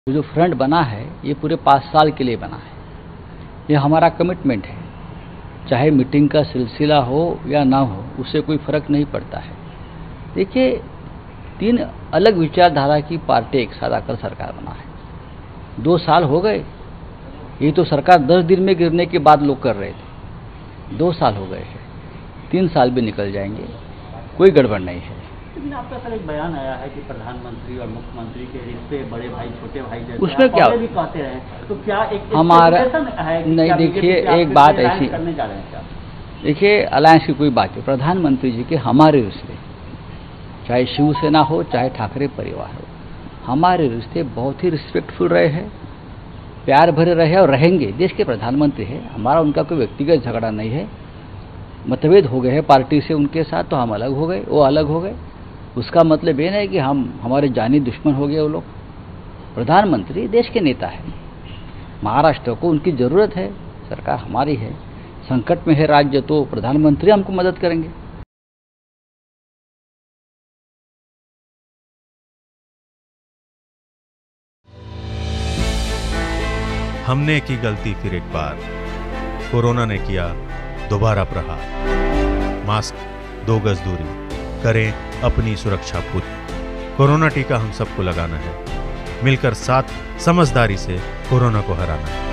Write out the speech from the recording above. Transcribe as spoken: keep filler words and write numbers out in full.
जो फ्रंट बना है ये पूरे पाँच साल के लिए बना है। ये हमारा कमिटमेंट है, चाहे मीटिंग का सिलसिला हो या ना हो, उससे कोई फर्क नहीं पड़ता है। देखिए, तीन अलग विचारधारा की पार्टी एक साथ आकर सरकार बना है। दो साल हो गए, ये तो सरकार दस दिन में गिरने की बात लोग कर रहे थे। दो साल हो गए हैं, तीन साल भी निकल जाएंगे, कोई गड़बड़ नहीं है। लेकिन आपका सर एक बयान आया है कि प्रधानमंत्री और मुख्यमंत्री के रिश्ते बड़े भाई छोटे भाई जैसे उसमें क्या भी कहते रहे, तो क्या एक हमारा है कि नहीं? देखिए, एक बात ऐसी करने जा रहे हैं क्या? देखिए, अलायंस की कोई बात है। प्रधानमंत्री जी के हमारे रिश्ते, चाहे शिवसेना हो चाहे ठाकरे परिवार हो, हमारे रिश्ते बहुत ही रिस्पेक्टफुल रहे हैं, प्यार भरे रहे और रहेंगे। देश के प्रधानमंत्री हैं, हमारा उनका कोई व्यक्तिगत झगड़ा नहीं है। मतभेद हो गए हैं पार्टी से उनके साथ, तो हम अलग हो गए, वो अलग हो गए। उसका मतलब ये नहीं कि हम हमारे जानी दुश्मन हो गए वो लोग। प्रधानमंत्री देश के नेता हैं, महाराष्ट्र को उनकी ज़रूरत है, सरकार हमारी है। संकट में है राज्य तो प्रधानमंत्री हमको मदद करेंगे। हमने की गलती फिर एक बार, कोरोना ने किया दोबारा प्रहार। मास्क, दो गज दूरी, करें अपनी सुरक्षा पूरी। कोरोना टीका हम सबको लगाना है, मिलकर साथ समझदारी से कोरोना को हराना है।